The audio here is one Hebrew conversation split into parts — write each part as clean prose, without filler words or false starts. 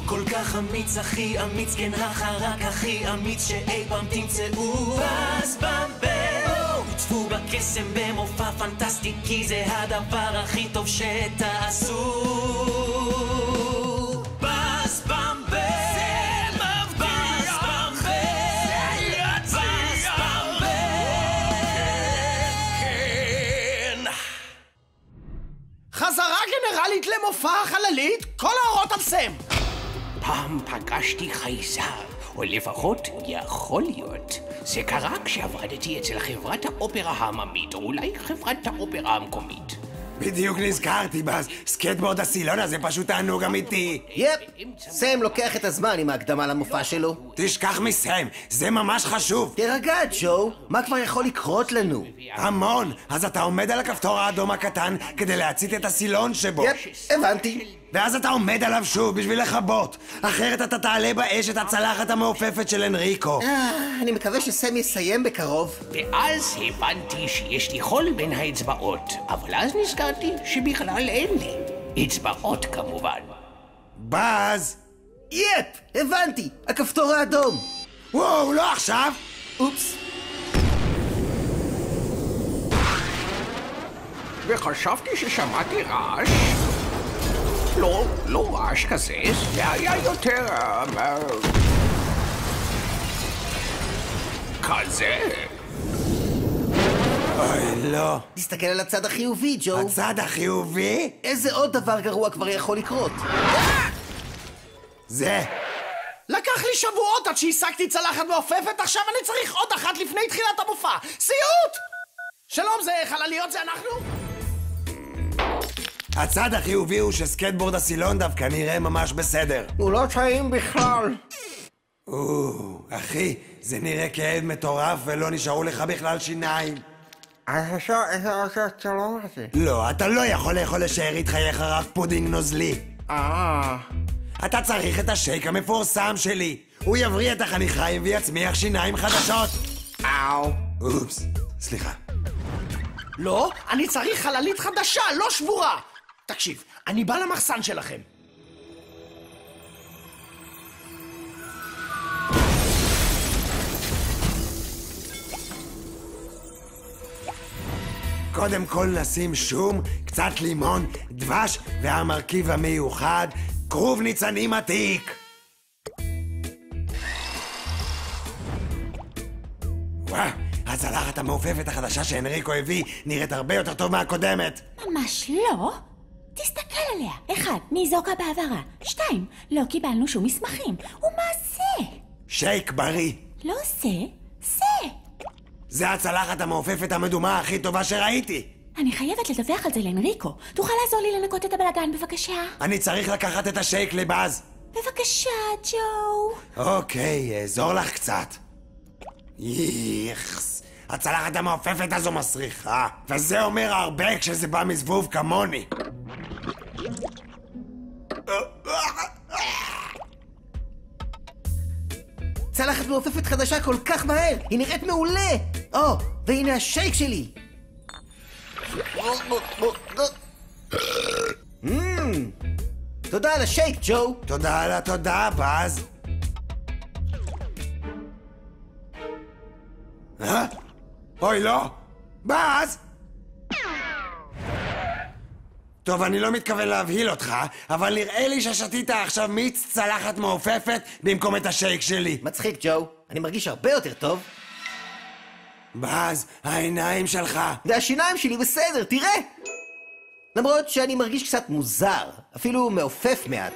כל כך אמיץ, הכי אמיץ, כן החרק הכי אמיץ שאי פעם תמצאו. באז במבל עוצבו בקסם במופע פנטסטי, כי זה הדבר הכי טוב שתעשו. באז במבל, באז במבל, באז במבל. כן. חזרה גנרלית למופע החללית, כל האורות על סם. פעם פגשתי חייזר, או לפחות יכול להיות. זה קרה כשעבדתי אצל חברת האופרה העממית, או אולי חברת האופרה המקומית. בדיוק נזכרתי, באז. סקייטבורד הסילון הזה פשוט תענוג אמיתי. יפ, סם לוקח את הזמן עם ההקדמה למופע שלו. תשכח מסם, זה ממש חשוב. תרגע, ג'ו, מה כבר יכול לקרות לנו? המון. אז אתה עומד על הכפתור האדום הקטן כדי להצית את הסילון שבו. יפ, הבנתי. ואז אתה עומד עליו שוב בשביל לכבות. אחרת אתה תעלה באש את הצלחת המעופפת של אנריקו. אני מקווה שסם יסיים בקרוב. ואז הבנתי שיש לי חול בין האצבעות, אבל אז נזכרתי שבכלל אין לי. אצבעות כמובן. באז. יפ, הבנתי, הכפתור האדום. וואו, לא עכשיו. אופס. וחשבתי ששמעתי רעש. לא רעש כזה, זה היה יותר... כזה. אוי, לא. תסתכל על הצד החיובי, ג'ו. הצד החיובי? איזה עוד דבר גרוע כבר יכול לקרות? זה. לקח לי שבועות עד שהשגתי צלחת מעופפת, עכשיו אני צריך עוד אחת לפני תחילת המופע. סיוט! שלום, זה חלליות, זה אנחנו? הצד החיובי הוא שסקייטבורד הסילון דווקא נראה ממש בסדר. הוא לא טעים בכלל. אחי, זה נראה כאב מטורף ולא נשארו לך בכלל שיניים. לא, אתה לא יכול לאכול לשארית חייך רק פודינג נוזלי. אתה צריך את השייק המפורסם שלי. הוא יבריא את החניכיים ויצמיח שיניים חדשות. אופס, סליחה. לא, אני צריך חללית חדשה, לא שבורה. תקשיב, אני בא למחסן שלכם. קודם כל נשים שום, קצת לימון, דבש והמרכיב המיוחד, כרוב ניצנים עתיק. וואו, הצלחת המעופפת החדשה שאנריקו הביא נראית הרבה יותר טוב מהקודמת. ממש לא. תסתכל עליה. 1. ניזוקה בעברה. 2. לא קיבלנו שום מסמכים. ומה זה? שייק בריא. לא זה. זה הצלחת המעופפת המדומה הכי טובה שראיתי. אני חייבת לדווח על זה לאנריקו. תוכל לעזור לי לנקות את הבלגן בבקשה? אני צריך לקחת את השייק לבאז. בבקשה, ג'ו. אוקיי, אעזור לך קצת. איכס, הצלחת המעופפת הזו מסריחה, וזה אומר הרבה כשזה בא מזבוב כמוני. צלחת מעופפת חדשה כל כך מהר, היא נראית מעולה. והנה השייק שלי. תודה על השייק, ג'ו. תודה על התודה, באז. אוי, לא! באז! טוב, אני לא מתכוון להבהיל אותך, אבל נראה לי ששתית עכשיו מיץ צלחת מעופפת במקום את השייק שלי. מצחיק, ג'ו. אני מרגיש הרבה יותר טוב. באז, העיניים שלך. והשיניים שלי בסדר, תראה! למרות שאני מרגיש קצת מוזר, אפילו מעופף מעט.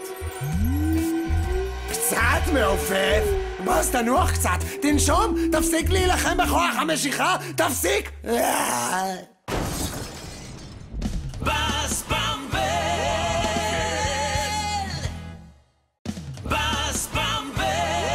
קצת מעופף? באז, תנוח קצת, תנשום, תפסיק להילחם בכוח המשיכה, תפסיק! באז במבל, באז במבל.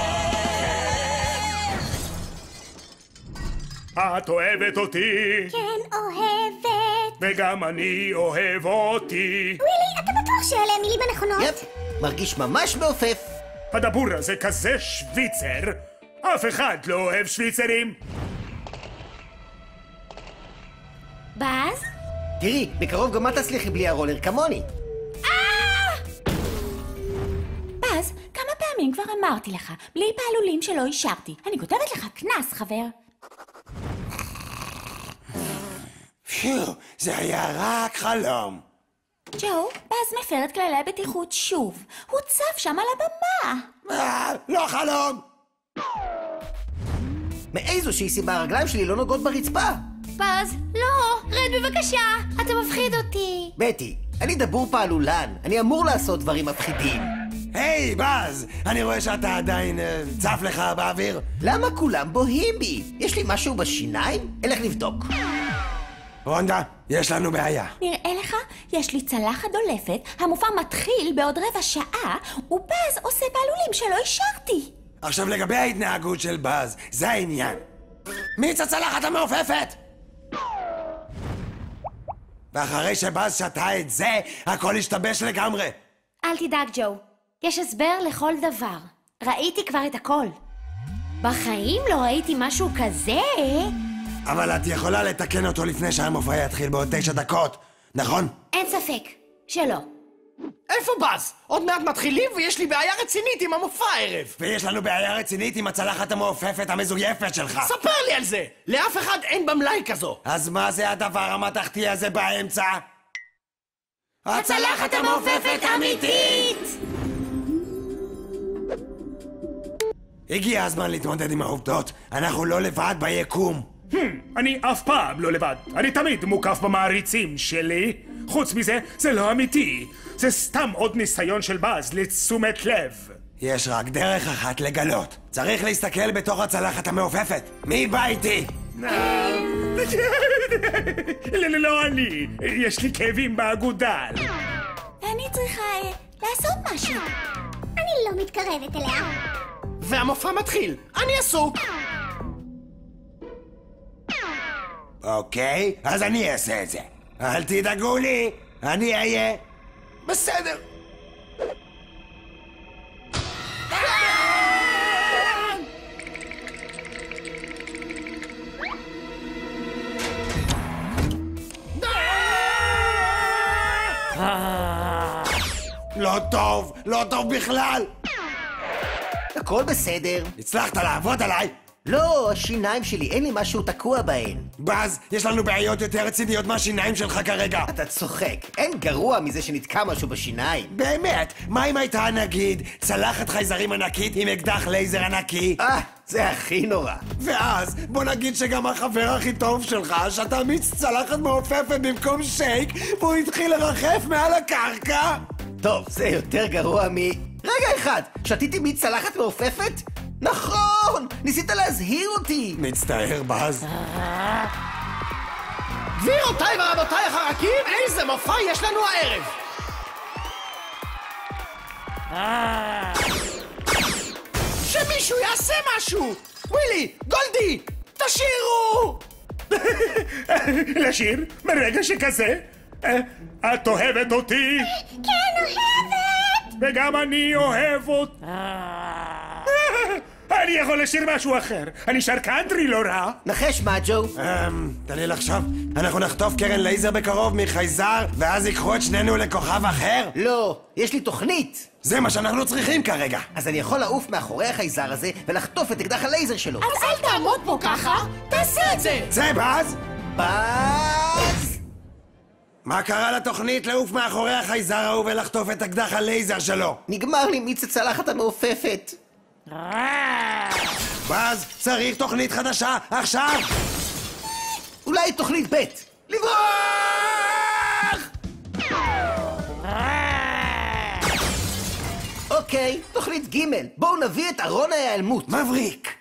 את אוהבת אותי? כן, אוהבת. וגם אני אוהב אותי. ווילי, אתה בטוח שאלה המילים הנכונות? יפ, מרגיש ממש מעופף. הדבור הזה כזה שוויצר. אף אחד לא אוהב שוויצרים. באז? תראי, בקרוב גם את תצליחי בלי הרולר כמוני. באז, פעמים כבר אמרתי לך, בלי פעלולים שלא אישרתי. אני כותבת לך כנס, חבר. פיו, זה היה רק חלום. ג'ו, באז מפר את כללי הבטיחות שוב. הוא צף שם על הבמה. לא חלום! מאיזושהי סיבה הרגליים שלי לא נוגעות ברצפה. באז, לא, רד בבקשה, אתה מפחיד אותי. בטי, אני דבור פעלולן, אני אמור לעשות דברים מפחידים. היי, באז, אני רואה שאתה עדיין צף לך באוויר. למה כולם בוהים בי? יש לי משהו בשיניים? אלך לבדוק. רונדה, יש לנו בעיה. נראה לך, יש לי צלחת דולפת, המופע מתחיל בעוד רבע שעה, ובאז עושה פעלולים שלא אישרתי. עכשיו לגבי ההתנהגות של באז, זה העניין. מיץ הצלחת המעופפת! ואחרי שבאז שתה את זה, הכל השתבש לגמרי. אל תדאג, ג'ו. יש הסבר לכל דבר. ראיתי כבר את הכל. בחיים לא ראיתי משהו כזה. אבל את יכולה לתקן אותו לפני שהמופע יתחיל בעוד 9 דקות, נכון? אין ספק. שלא. איפה באז? עוד מעט מתחילים ויש לי בעיה רצינית עם המופע הערב. ויש לנו בעיה רצינית עם הצלחת המעופפת המזויפת שלך. ספר לי על זה! לאף אחד אין במלאי כזו. אז מה זה הדבר המתכתי הזה באמצע? הצלחת המעופפת אמיתית! הגיע הזמן להתמודד עם העובדות. אנחנו לא לבד ביקום. אני אף פעם לא לבד. אני תמיד מוקף במעריצים שלי. חוץ מזה, זה לא אמיתי. זה סתם עוד ניסיון של באז לתשומת לב. יש רק דרך אחת לגלות. צריך להסתכל בתוך הצלחת המעופפת. מי בא איתי? לא אני. יש לי כאבים באגודל. ואני צריכה לעשות משהו. אני לא מתקרבת אליה. והמופע מתחיל. אני עסוק. אוקיי, אז אני אעשה את זה. אל תדאגו לי, אני אהיה בסדר. לא טוב, לא טוב בכלל. הכל בסדר. הצלחת לעבוד עליי. לא, השיניים שלי, אין לי משהו תקוע בהן. באז, יש לנו בעיות יותר רציניות מהשיניים שלך כרגע. אתה צוחק, אין גרוע מזה שנתקע משהו בשיניים. באמת, מה אם הייתה נגיד צלחת חייזרים ענקית עם אקדח לייזר ענקי? זה הכי נורא. ואז בוא נגיד שגם החבר הכי טוב שלך שאתה מיץ צלחת מעופפת במקום שייק והוא התחיל לרחף מעל הקרקע. טוב, זה יותר גרוע רגע אחד, שתיתי מיץ צלחת מעופפת? נכון! ניסית להזהיר אותי! מצטער, באז. גבירותיי ורבותיי החרקים, איזה מופע יש לנו הערב! שמישהו יעשה משהו! ווילי, גולדי, תשירו! לשיר? ברגע שכזה? את אוהבת אותי? כן, אוהבת! וגם אני אוהב אותי. אני יכול לשיר משהו אחר. אני שר קאנטרי לא רע. נחש מה, ג'ו? תן לי לחשוב. אנחנו נחטוף קרן לייזר בקרוב מחייזר, ואז ייקחו את שנינו לכוכב אחר? לא, יש לי תוכנית. זה מה שאנחנו צריכים כרגע. אז אני יכול לעוף מאחורי החייזר הזה ולחטוף את אקדח הלייזר שלו. אז אל תעמוד פה ככה, תעשה את זה! זה באז? באז! מה קרה לתוכנית לעוף מאחורי החייזר ההוא ולחטוף את אקדח הלייזר שלו? נגמר לי מיץ הצלחת המעופפת. באז, צריך תוכנית חדשה, עכשיו! אולי תוכנית ב' לברוח! אוקיי, תוכנית ג' בואו נביא את ארון ההיעלמות. מבריק!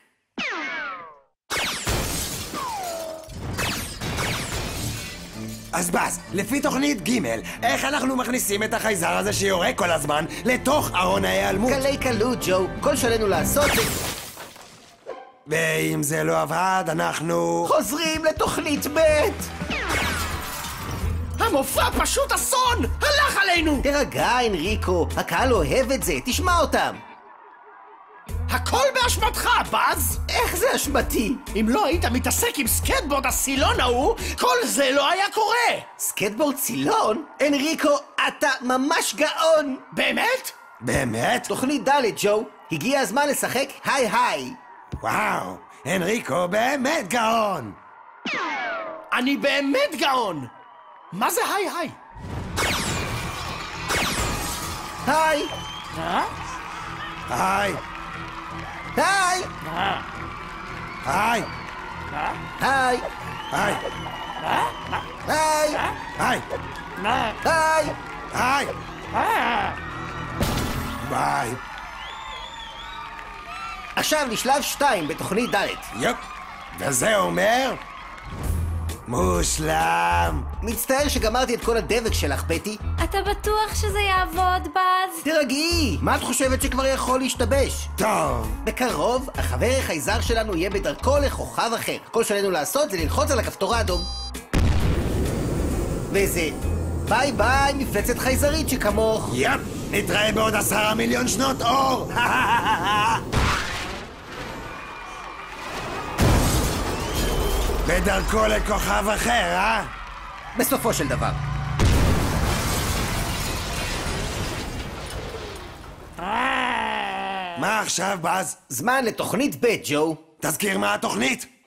אז באז, לפי תוכנית ג' איך אנחנו מכניסים את החייזר הזה שיורה כל הזמן לתוך ארון ההיעלמות? קלי קלות, ג'ו. כל שלנו לעשות זה... ואם זה לא עבד, אנחנו... חוזרים לתוכנית ב'. המופע פשוט אסון! הלך עלינו! תרגע, אנריקו. הקהל אוהב את זה. תשמע אותם. הכל באשמתך, באז! איך זה אשמתי? אם לא היית מתעסק עם סקטבורד הסילון ההוא, כל זה לא היה קורה! סקטבורד סילון? אנריקו, אתה ממש גאון! באמת? באמת? תוכנית ד', ג'ו. הגיע הזמן לשחק היי היי. וואו, אנריקו באמת גאון! אני באמת גאון! מה זה היי היי? היי! היי! היי! היי! היי! היי! היי! היי! היי! היי! ביי! עכשיו לשלב 2 בתוכנית ד'. יופ! וזה אומר... מושלם! מצטער שגמרתי את כל הדבק שלך, בטי. אתה בטוח שזה יעבוד, באז? תרגעי! מה את חושבת שכבר יכול להשתבש? טוב! בקרוב, החבר החייזר שלנו יהיה בדרכו לכוכב אחר. כל שעלינו לעשות זה ללחוץ על הכפתור האדום. וזה... ביי ביי, מפלצת חייזרית שכמוך. יפ! נתראה בעוד 10 מיליון שנות אור! בדרכו לכוכב אחר, אה? בסופו של דבר. מה עכשיו, באז? זמן לתוכנית ב', ג'ו. תזכיר מה התוכנית?